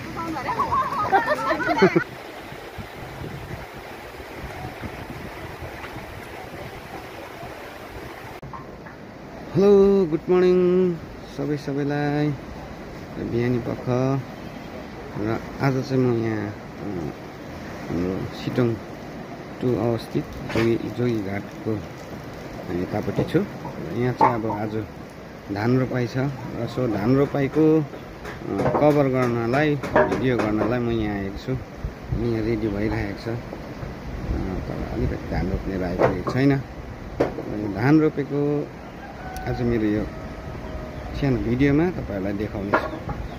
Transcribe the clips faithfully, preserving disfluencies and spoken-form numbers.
Hello good morning सबै सबैलाई बिहानी पख र आज चाहिँ म यहाँ हाम्रो सिटोङ टु अवस्थित जोगी जोगी घाटको यतापट्टि छु। यहाँ चाहिँ अब आज धान रोपाइ छ र सो धान रोपाइको कभर गर्नलाई भिडियो गर्नलाई म यहाँ आएको छु। यहाँ रेडी भइरहेको छ तर अलिकति धान रोप्ने आइपुगेको छैन। धान रोपेको आज मेरो यो सानो भिडियोमा तपाईहरुलाई देखाउने छु।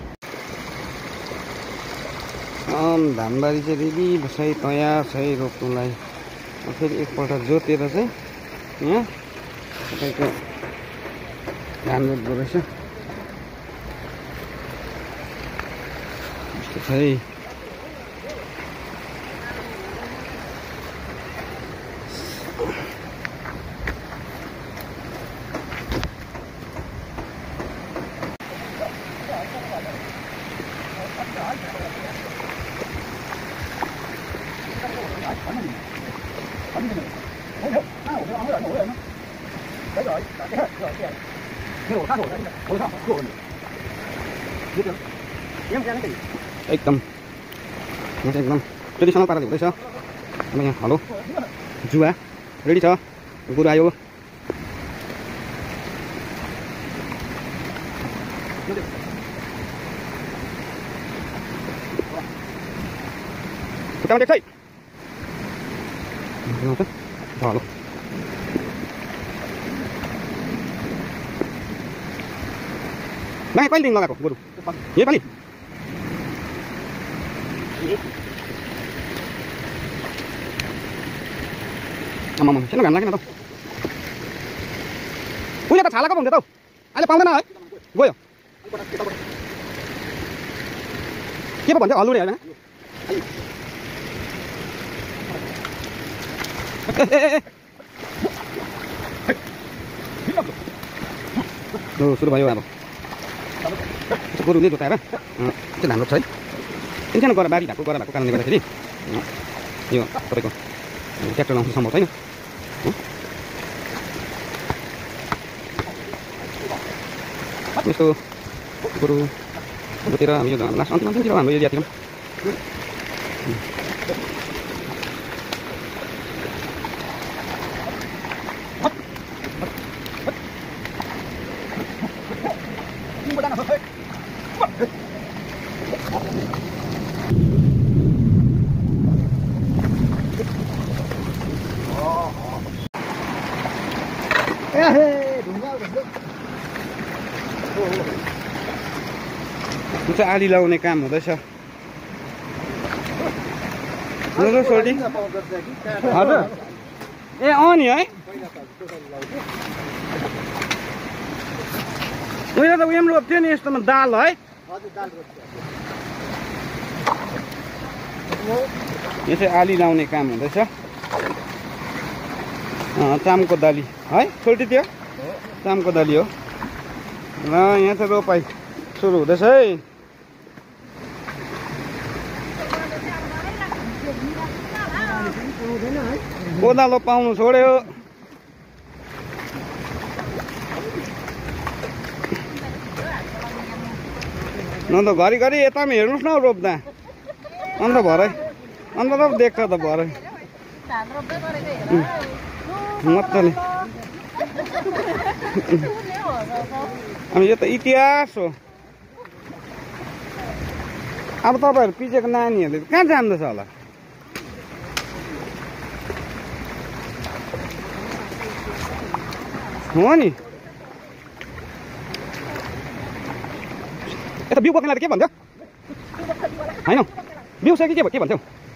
धानबारी चाहिँ रेडी सही तयार सही रोप्नुलाई। फेरि एकपल्ट जोतेर चाहिँ यहाँ तपाईको धान रोप्दो रहेछ। यस्तो छ है। एकदम यहाँ चाहिँ एकदम ट्रेडिसनल पाराले हुँदैछ। अब यहाँ हलो जुवा रेडी छ। गोरु आयो। खुट्टामा टेक्छ है। हलो भाइ कहिलेदेखि लगाएको गोरु यो पालि? आमामा सानो घाम लागेन त। उहिले त छालाको हुन्थ्यो त हौ, अहिले पाउँदैन है। गयो के पो भन्थ्यो हलुडे होइन? ल सुरु भयो अब। गोरुले जोताएर चाहिँ धान रोप्छ है। सानो गएर बारी भएको गएर भएको कारणले गर्दाखेरि यो तपाईँको ट्र्याक्टर लाउनु सम्भव छैन। यस्तो गोरु जोतेर हामी यो लास्ट अन्तिम अन्तिमतिर हाम्रो एरियातिर चाहिँ आली लाउने काम हुँदैछ। हजुर ए अँ नि है। उयो त उयो पनि रोप्थ्यो नि यस्तोमा दाल है। यो चाहिँ आली लाउने काम हुँदैछ। चामको दाली है छोटी त्यो चामको दाली हो र यहाँ चाहिँ रोपाइ सुरु हुँदैछ है। कोदालो पाउनु छोड्यो। न त घरिघरि यता पनि हेर्नुहोस् न रोप्दा अन्त भरै अन्त त देख्छ त भरै मजाले। अनि यो त इतिहास हो। अब तपाईँहरू पिछेको नानीहरूले कहाँ जान्दछ होला? हो नि यता बिउ बोक्नेलाई के भन्थ्यो होइन? बिउ सक्यो के के भन्थ्यो?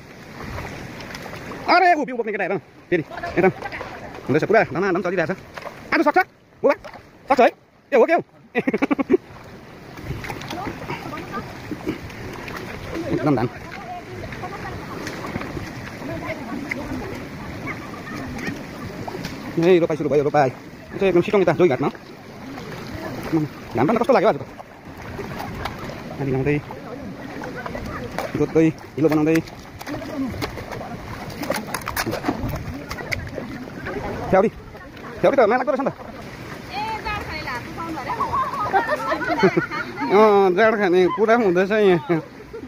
अरे ऊ बिउ बोक्ने केटा हेर फेरि यता हुँदैछ पुरा धमाधम चलिरहेछ। आज सक्छ बुबा सक्छ है? ए हो के हौ एकदम धान ए रोपाइ सुरु भयो। रोपाइ चाहिँ एकदम सिटोङ यता जोगी घाटमा धान पनि कस्तो लाग्यो आज त आली लाउँदै जोत्दै हिलो बनाउँदै फ्याउरी फ्याउरी त नलाग्दो रहेछ नि त अँ जाड खाने कुरा हुँदैछ यहाँ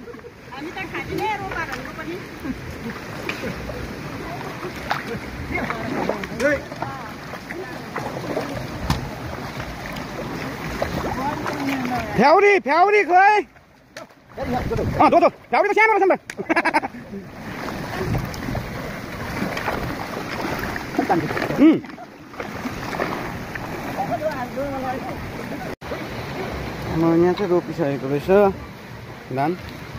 फ्याउरी फ्याउरी खोइ अँ दो दो फ्याउरी त सानो रहेछ नि त यहाँ चाहिँ रोपिसकेको रहेछ धान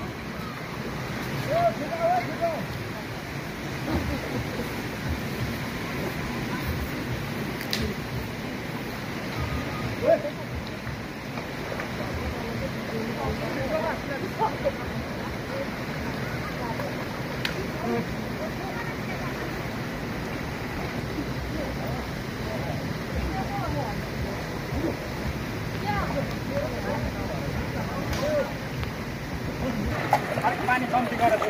पानी कम्ती गरेर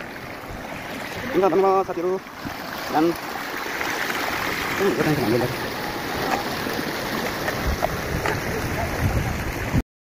धन्यवाद साथीहरू